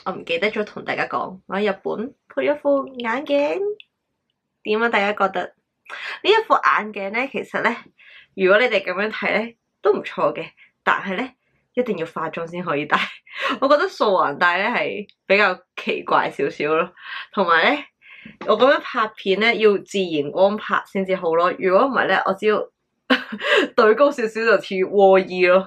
我唔記得咗同大家講，我喺日本配咗副眼鏡。點啊？大家覺得呢一副眼鏡咧，其實咧，如果你哋咁樣睇咧，都唔錯嘅。但係咧，一定要化妝先可以戴。我覺得素顏戴咧係比較奇怪少少咯。同埋咧，我咁樣拍片咧要自然光拍先至好咯。如果唔係咧，我只要對高少少就似窩衣咯。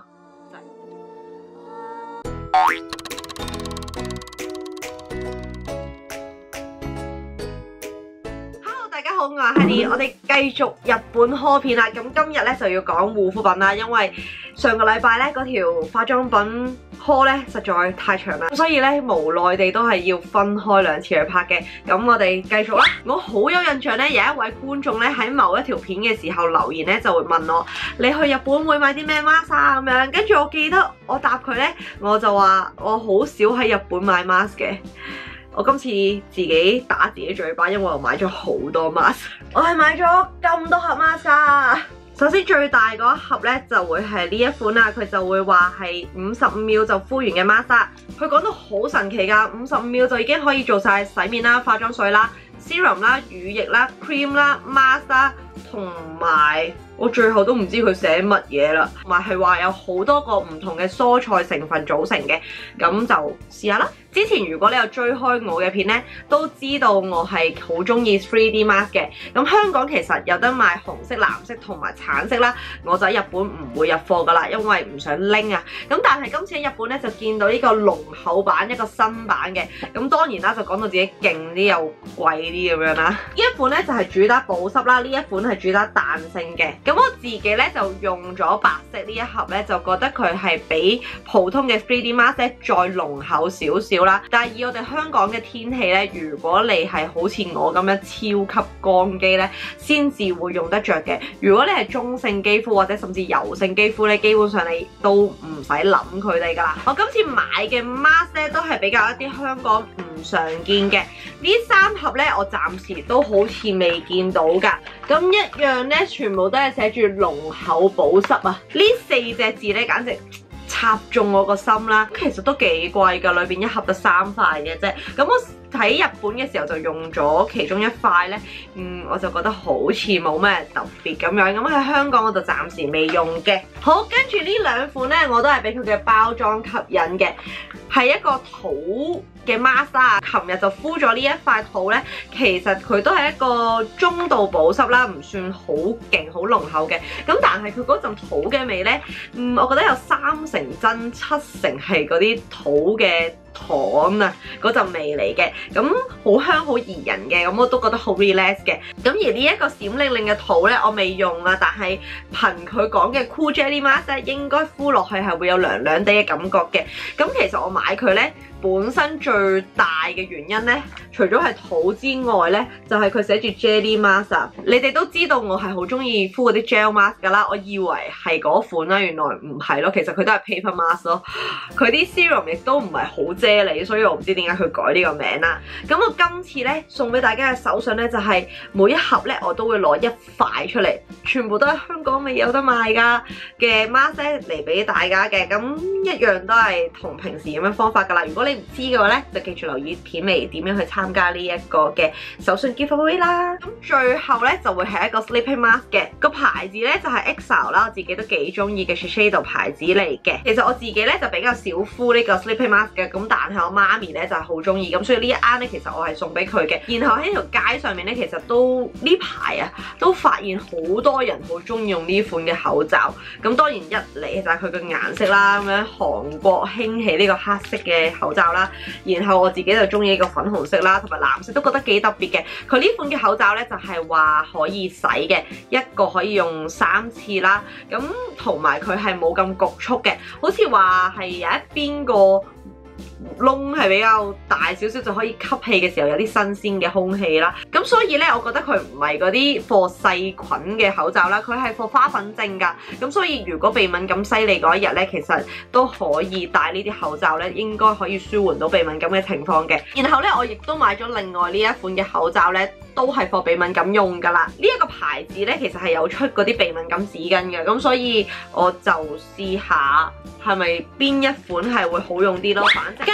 大家好，我係 Hadi，我哋繼續日本 haul 片啦。咁今日咧就要講護膚品啦，因為上個禮拜咧嗰條化妝品 haul 咧實在太長啦，所以咧無奈地都係要分開兩次去拍嘅。咁我哋繼續啦。我好有印象咧，有一位觀眾咧喺某一條片嘅時候留言咧，就會問我：你去日本會買啲咩 mask 啊？咁樣，跟住我記得我答佢咧，我就話我好少喺日本買 mask 嘅。我今次自己打自己嘴巴，因為我買咗好多 mask， 我係買咗咁多盒 mask 啊！首先最大嗰一盒咧就會係呢一款啦，佢就會話係55秒就敷完嘅 mask 啦。佢講到好神奇㗎，55秒就已經可以做晒洗面啦、化妝水啦、serum 啦、乳液啦、cream 啦、mask 啦，同埋我最後都唔知佢寫乜嘢啦，同埋係話有好多個唔同嘅蔬菜成分組成嘅，咁就試下啦。之前如果你有追開我嘅片咧，都知道我係好中意 3D mask 嘅。咁香港其實有得賣紅色、藍色同埋橙色啦，我就喺日本唔會入貨噶啦，因為唔想拎啊。咁但係今次喺日本咧就見到呢個濃厚版，一個新版嘅。咁當然啦，就講到自己勁啲又貴啲咁樣啦。呢一款咧就係主打保濕啦，呢一款係主打彈性嘅。咁我自己咧就用咗白色呢一盒咧，就覺得佢係比普通嘅 3D mask 咧再濃厚少少。但係以我哋香港嘅天氣咧，如果你係好似我咁樣超級乾肌咧，先至會用得着嘅。如果你係中性肌膚或者甚至油性肌膚咧，基本上你都唔使諗佢哋噶啦。我今次買嘅 mask 咧都係比較一啲香港唔常見嘅。呢3盒咧，我暫時都好似未見到噶。咁一樣咧，全部都係寫住濃厚保濕啊！呢4隻字咧，簡直〜插中我個心啦，其實都幾貴㗎，裏邊一盒得3塊嘅啫。咁我喺日本嘅時候就用咗其中一塊咧，我就覺得好似冇咩特別咁樣。咁喺香港我就暫時未用嘅。好，跟住呢2款咧，我都係俾佢嘅包裝吸引嘅，係一個土嘅 mask 啊。琴日就敷咗呢一塊土咧，其實佢都係一個中度保濕啦，唔算好勁、好濃厚嘅。咁但係佢嗰陣土嘅味咧，我覺得有30%真，70%係嗰啲土嘅糖啊嗰陣味嚟嘅，咁好香好宜人嘅，咁我都覺得好 relax 嘅。咁而呢一個閃靈靈嘅土咧，我未用啊，但係憑佢講嘅 Cool Jelly Mask 咧，應該敷落去係會有涼涼地嘅感覺嘅。咁其實我買佢咧，本身最大嘅原因咧，除咗係土之外咧，就係佢寫住 Jelly Mask 啊。你哋都知道我係好中意敷嗰啲 Gel Mask 噶啦，我以為係嗰款啦，原來唔係咯，其實佢都係 Paper Mask 咯。佢啲 serum 亦都唔係好啫喱，所以我唔知點解佢改呢個名啦。咁我今次咧送俾大家嘅手信咧，就係每一盒咧我都會攞1塊出嚟，全部都係香港未有得賣噶嘅 mask 咧嚟俾大家嘅。咁一樣都係同平時咁樣方法噶啦。如果你唔知嘅話咧，就記住留意片尾點樣去參加呢一個嘅手信 giveaway 啦。咁最後咧就會係一個 sleeping mask 嘅，個牌子咧就係 EXILE 啦，我自己都幾中意嘅 Shiseido 牌子嚟嘅。其實我自己咧就比較少敷呢個 sleeping mask 嘅，咁但係我媽咪咧就係好中意，咁所以呢一啱咧其實我係送俾佢嘅。然後喺條街上面咧，其實都呢排啊都發現好多人好中意用呢款嘅口罩。咁當然一嚟就係佢嘅顏色啦，咁樣韓國興起呢個黑色嘅口罩啦，然後我自己就中意呢個粉紅色啦，同埋藍色都覺得幾特別嘅。佢呢款嘅口罩咧就係話可以洗嘅，一個可以用3次啦，咁同埋佢係冇咁局促嘅，好似話係有一邊個窿係比較大少少，就可以吸氣嘅時候有啲新鮮嘅空氣啦。咁所以咧，我覺得佢唔係嗰啲貨細菌嘅口罩啦，佢係貨花粉症㗎。咁所以如果鼻敏感犀利嗰一日咧，其實都可以戴呢啲口罩咧，應該可以舒緩到鼻敏感嘅情況嘅。然後咧，我亦都買咗另外呢一款嘅口罩咧，都係貨鼻敏感用㗎啦。呢一個牌子咧，其實係有出嗰啲鼻敏感紙巾嘅，咁所以我就試下係咪邊一款係會好用啲咯。反正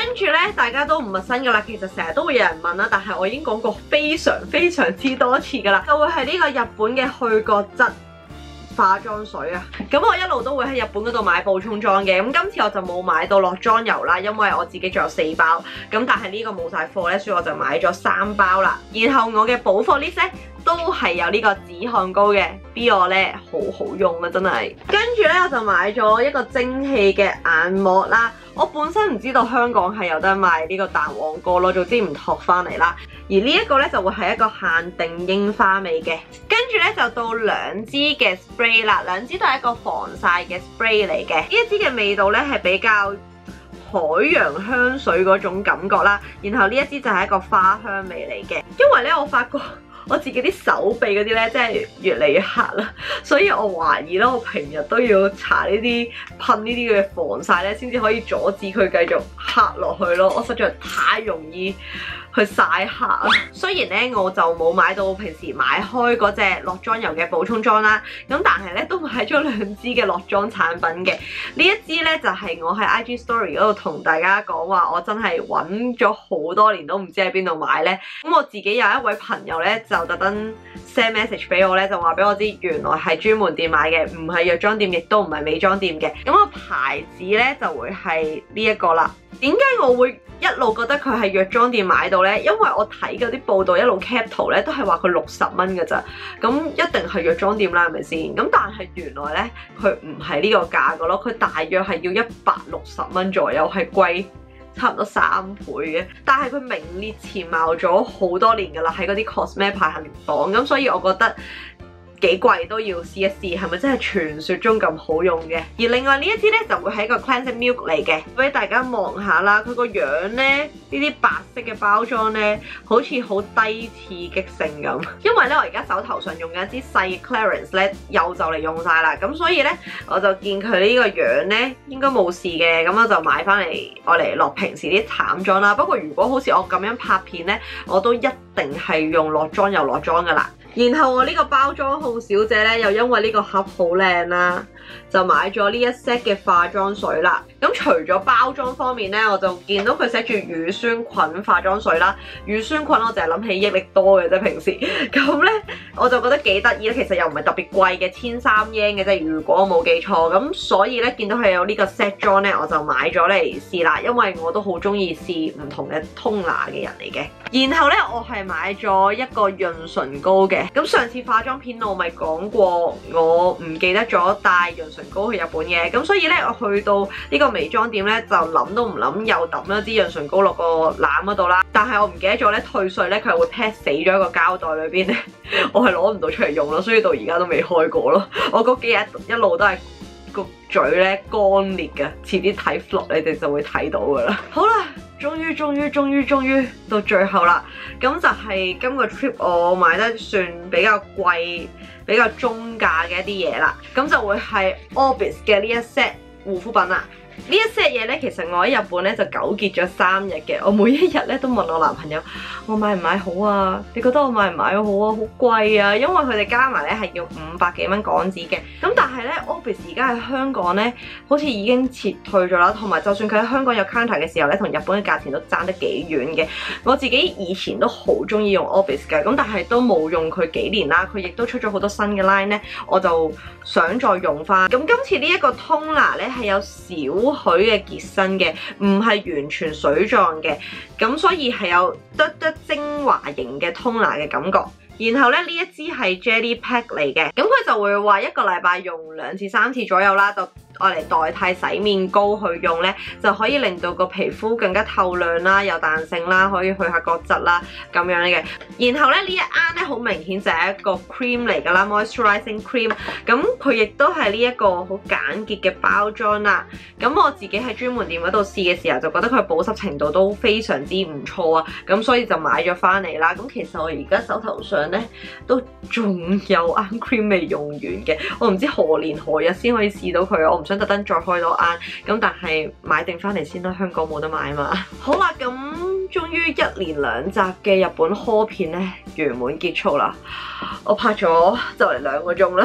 跟住咧，大家都唔陌生噶啦，其實成日都會有人問啦，但係我已經講過非常之多次噶啦，就會係呢個日本嘅去角質化妝水啊。咁我一路都會喺日本嗰度買補充裝嘅，咁今次我就冇買到落妝油啦，因為我自己仲有4包，咁但係呢個冇晒貨咧，所以我就買咗3包啦。然後我嘅補貨 list 咧都係有呢個止汗膏嘅，B 我咧好好用啊，真係。跟住咧我就買咗一個蒸汽嘅眼膜啦。我本身唔知道香港係有得賣呢個蛋黃膏咯，早知唔托翻嚟啦。而呢一個咧就會係一個限定櫻花味嘅。跟住咧就到2支嘅 spray 啦，2支都係一個防曬嘅 spray 嚟嘅。呢一支嘅味道咧係比較海洋香水嗰種感覺啦，然後呢一支就係一個花香味嚟嘅。因為咧我發覺我自己啲手臂嗰啲咧，真係越嚟越黑啦，所以我懷疑咧，我平日都要搽呢啲噴呢啲嘅防曬咧，先至可以阻止佢繼續黑落去咯。我實在太容易去曬黑啊！雖然咧我就冇買到平時買開嗰隻落妝油嘅補充裝啦，咁但係咧都買咗2支嘅落妝產品嘅。呢一支咧就係我喺 IG Story 嗰度同大家講話，我真係揾咗好多年都唔知喺邊度買咧。咁我自己有一位朋友咧就特登 send message 俾我咧，就話俾我知原來係專門店買嘅，唔係藥妝店，亦都唔係美妝店嘅。咁個牌子咧就會係呢一個啦。點解我會一路覺得佢係藥妝店買到呢？因為我睇嗰啲報道一路 cap 圖咧，都係話佢60蚊㗎咋，咁一定係藥妝店啦，係咪先？咁但係原來呢，佢唔係呢個價㗎咯，佢大約係要160蚊左右，係貴差唔多3倍嘅。但係佢名列前茅咗好多年㗎啦，喺嗰啲 cosme 排行榜，咁所以我覺得幾貴都要試一試，係咪真係傳說中咁好用嘅？而另外呢一支咧就會係一個 cleansing milk 嚟嘅，俾大家望下啦。佢個樣咧，呢啲白色嘅包裝咧，好似好低刺激性咁。因為咧我而家手頭上用緊一支細 Clarins 咧，又就嚟用晒啦，咁所以咧我就見佢呢個樣咧應該冇事嘅，咁我就買翻嚟我嚟落平時啲淡妝啦。不過如果好似我咁樣拍片咧，我都一定係用落妝油落妝噶啦。然後我呢個包裝號小姐咧，又因為呢個盒好靚啦，就買咗呢一 set 嘅化妝水啦。咁除咗包裝方面咧，我就見到佢寫住乳酸菌化妝水啦。乳酸菌我就係諗起益力多嘅啫，平時咁咧我就覺得幾得意啦。其實又唔係特別貴嘅，1,300 yen嘅啫，如果我冇記錯。咁所以咧見到佢有呢個 set 裝咧，我就買咗嚟試啦。因為我都好中意試唔同嘅通拿嘅人嚟嘅。然後咧我係買咗一個潤唇膏嘅。咁上次化妝片我咪講過，我唔記得咗帶潤唇膏去日本嘅，咁所以咧我去到呢個美妝店咧就諗都唔諗，又抌咗支潤唇膏落個籃嗰度啦。但係我唔記得咗咧，退稅咧佢係會 pack 死咗一個膠袋裏邊咧，我係攞唔到出嚟用咯，所以到而家都未開過咯。我嗰幾日一路都係個嘴咧乾裂嘅，遲啲睇 vlog 你哋就會睇到噶啦。好啦。終於到最後啦，咁就係今個 trip 我買得算比較貴、比較中價嘅一啲嘢啦，咁就會係 Orbis 嘅呢一 set 護膚品啦。呢一 set 嘢咧，其實我喺日本咧就糾結咗3日嘅。我每一日咧都問我男朋友，我買唔買好啊？你覺得我買唔買好啊？好貴啊！因為佢哋加埋咧係要500幾蚊港紙嘅。咁但係咧 Orbis 而家喺香港咧，好似已經撤退咗啦。同埋就算佢喺香港有 counter 嘅時候咧，同日本嘅價錢都爭得幾遠嘅。我自己以前都好中意用 Orbis 嘅，咁但係都冇用佢幾年啦。佢亦都出咗好多新嘅 line 咧，我就想再用翻。咁今次呢一個 toner 咧係有少許嘅結身嘅，唔係完全水狀嘅，咁所以係有得精華型嘅 toner 嘅感覺。然後咧呢一支係 jelly pack 嚟嘅，咁佢就會話1個禮拜用2至3次左右啦，就愛嚟代替洗面膏去用咧，就可以令到個皮膚更加透亮啦，有彈性啦，可以去下角質啦咁樣嘅。然後咧呢一啱咧好明顯就係一個 cream 嚟㗎啦 ，moisturizing cream。咁佢亦都係呢一個好簡潔嘅包裝啦。咁我自己喺專門店嗰度試嘅時候，就覺得佢保濕程度都非常之唔錯啊。咁所以就買咗翻嚟啦。咁其實我而家手頭上咧都仲有啱 cream 未用完嘅，我唔知何年何日先可以試到佢，我唔想特登再開多啱，咁但係買定翻嚟先啦，香港冇得買嘛。好啦，咁終於1連2集嘅日本 haul 片咧圓滿結束啦，我拍咗就嚟2個鐘啦，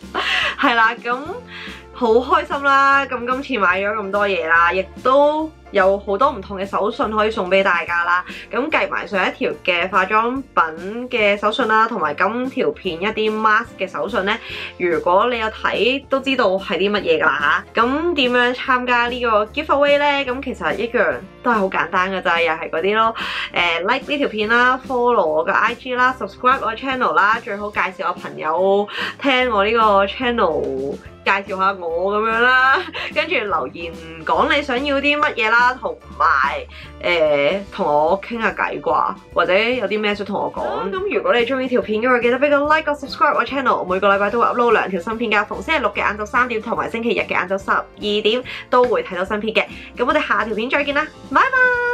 係啦，咁好開心啦，咁今次買咗咁多嘢啦，亦都有好多唔同嘅手信可以送俾大家啦。咁計埋上一條嘅化妝品嘅手信啦，同埋今條片一啲 mask 嘅手信呢，如果你有睇都知道係啲乜嘢㗎啦嚇。咁點樣參加呢個 giveaway 呢？咁其實一樣都係好簡單㗎咋，又係嗰啲咯。like 呢條片啦 ，follow 我嘅 IG 啦 ，subscribe 我 channel 啦，最好介紹我朋友聽我呢個 channel。介紹下我咁樣啦，跟住留言講你想要啲乜嘢啦，同埋同我傾下偈啩，或者有啲咩想同我講。咁如果你中意條片嘅話，記得俾個 like 個 subscribe 我 channel。我每個禮拜都會 upload 2條新片㗎，逢星期六嘅晏晝3點同埋星期日嘅晏晝12點都會睇到新片嘅。咁我哋下條片再見啦，拜拜。